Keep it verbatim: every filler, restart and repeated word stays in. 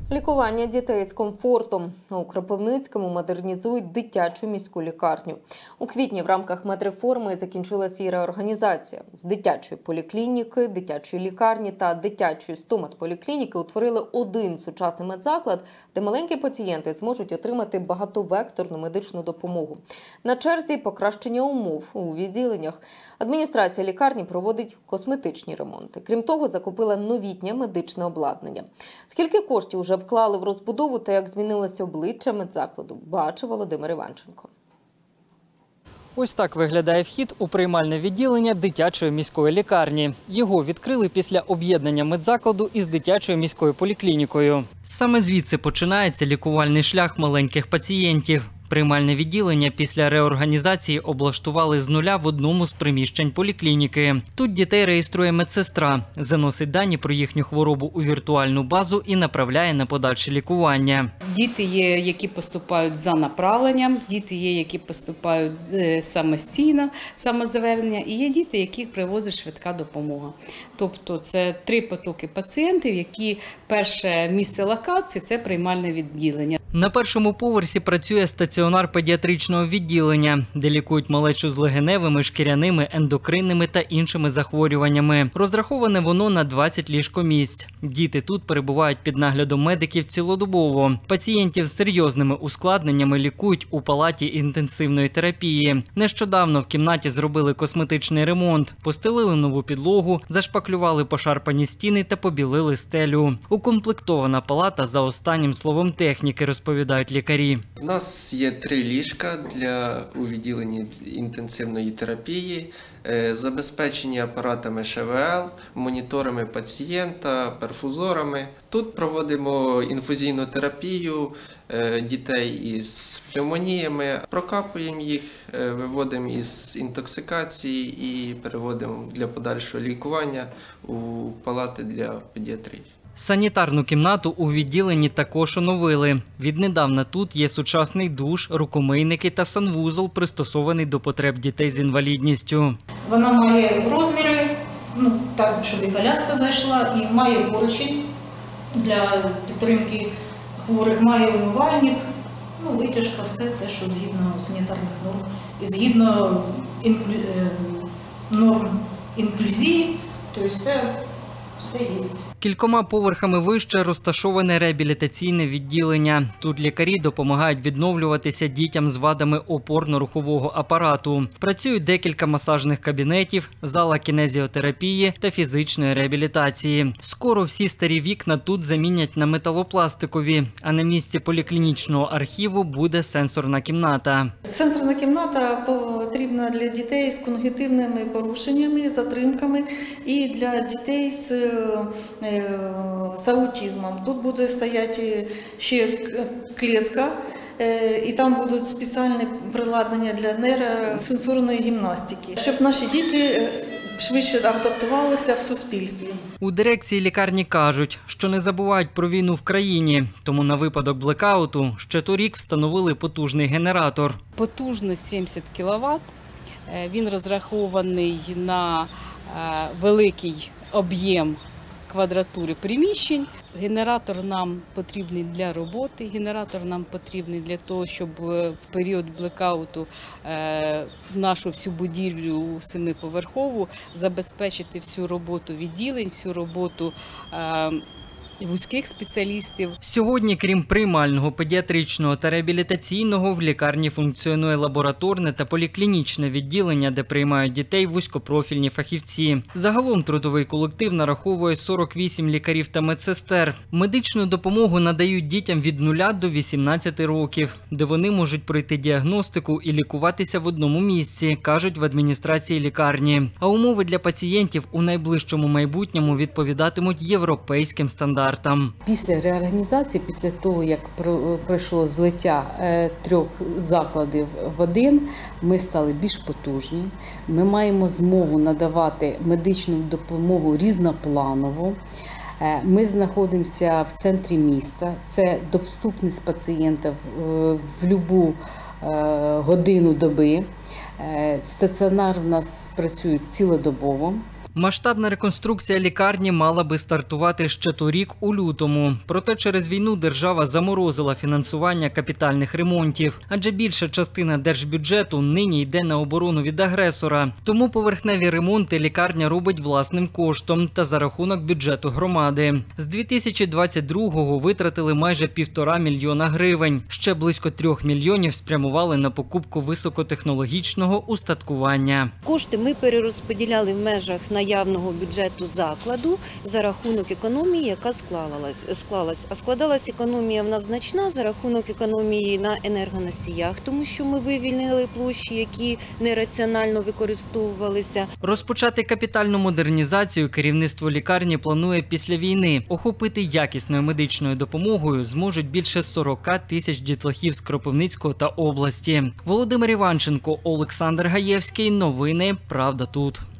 Лікування дітей з комфортом. У Кропивницькому модернізують дитячу міську лікарню. У квітні в рамках медреформи закінчилась її реорганізація. З дитячої поліклініки, дитячої лікарні та дитячої стоматполіклініки утворили один сучасний медзаклад, де маленькі пацієнти зможуть отримати багатовекторну медичну допомогу. На черзі покращення умов у відділеннях. Адміністрація лікарні проводить косметичні ремонти. Крім того, закупила новітнє медичне обладнання. Скільки коштів вже вклали в розбудову та як змінилося обличчя медзакладу, бачив Володимир Іванченко. Ось так виглядає вхід у приймальне відділення дитячої міської лікарні. Його відкрили після об'єднання медзакладу із дитячою міською поліклінікою. Саме звідси починається лікувальний шлях маленьких пацієнтів. Приймальне відділення після реорганізації облаштували з нуля в одному з приміщень поліклініки. Тут дітей реєструє медсестра, заносить дані про їхню хворобу у віртуальну базу і направляє на подальше лікування. Діти є, які поступають за направленням, діти є, які поступають самостійно, самозавернення, і є діти, яких привозить швидка допомога. Тобто це три потоки пацієнтів, які перше місце локації – це приймальне відділення. На першому поверсі працює стаціонар педіатричного відділення, де лікують малечу з легеневими, шкіряними, ендокринними та іншими захворюваннями. Розраховане воно на двадцять ліжкомісць. Діти тут перебувають під наглядом медиків цілодобово. Пацієнтів з серйозними ускладненнями лікують у палаті інтенсивної терапії. Нещодавно в кімнаті зробили косметичний ремонт, постелили нову підлогу, зашпаклювали пошарпані стіни та побілили стелю. Укомплектована палата за останнім словом техніки, розповідають лікарі. У нас є три ліжка для у відділенні інтенсивної терапії, забезпечені апаратами еш ве ел, моніторами пацієнта, перфузорами. Тут проводимо інфузійну терапію дітей із пневмоніями, прокапуємо їх, виводимо із інтоксикації і переводимо для подальшого лікування у палати для педіатрії. Санітарну кімнату у відділенні також оновили. Віднедавна тут є сучасний душ, рукомийники та санвузол, пристосований до потреб дітей з інвалідністю. Вона має розміри, ну, так, щоб і коляска зайшла, і має поручень для підтримки хворих, має умивальник, ну, витяжка, все те, що згідно санітарних норм. І згідно інклю... норм інклюзії, тобто все, все є. Кількома поверхами вище розташоване реабілітаційне відділення. Тут лікарі допомагають відновлюватися дітям з вадами опорно-рухового апарату. Працюють декілька масажних кабінетів, зала кінезіотерапії та фізичної реабілітації. Скоро всі старі вікна тут замінять на металопластикові, а на місці поліклінічного архіву буде сенсорна кімната. Сенсорна кімната потрібна для дітей з когнітивними порушеннями, затримками і для дітей з з аутизмом. Тут буде стояти ще клітка, і там будуть спеціальні приладнання для нейросенсорної гімнастики, щоб наші діти швидше адаптувалися в суспільстві. У дирекції лікарні кажуть, що не забувають про війну в країні, тому на випадок блекауту ще торік встановили потужний генератор. Потужність сімдесят кіловат, він розрахований на великий об'єм квадратури приміщень. Генератор нам потрібний для роботи, генератор нам потрібний для того, щоб в період блекауту нашу всю будівлю семиповерхову забезпечити всю роботу відділень, всю роботу вузьких спеціалістів. Сьогодні, крім приймального, педіатричного та реабілітаційного, в лікарні функціонує лабораторне та поліклінічне відділення, де приймають дітей вузькопрофільні фахівці. Загалом трудовий колектив нараховує сорок вісім лікарів та медсестер. Медичну допомогу надають дітям від нуля до вісімнадцяти років, де вони можуть пройти діагностику і лікуватися в одному місці, кажуть в адміністрації лікарні. А умови для пацієнтів у найближчому майбутньому відповідатимуть європейським стандартам. Після реорганізації, після того, як пройшло злиття трьох закладів в один, ми стали більш потужні. Ми маємо змогу надавати медичну допомогу різнопланово. Ми знаходимося в центрі міста. Це доступність пацієнта в будь-яку годину доби. Стаціонар в нас працює цілодобово. Масштабна реконструкція лікарні мала би стартувати ще торік у лютому. Проте через війну держава заморозила фінансування капітальних ремонтів, адже більша частина держбюджету нині йде на оборону від агресора. Тому поверхневі ремонти лікарня робить власним коштом та за рахунок бюджету громади. З дві тисячі двадцять другого витратили майже півтора мільйона гривень. Ще близько трьох мільйонів спрямували на покупку високотехнологічного устаткування. Кошти ми перерозподіляли в межах наявного бюджету закладу за рахунок економії, яка склалась. склалась. А складалась економія в нас значна за рахунок економії на енергоносіях, тому що ми вивільнили площі, які нераціонально використовувалися. Розпочати капітальну модернізацію керівництво лікарні планує після війни. Охопити якісною медичною допомогою зможуть більше сорок тисяч дітлахів з Кропивницького та області. Володимир Іванченко, Олександр Гаєвський. Новини «Правда тут».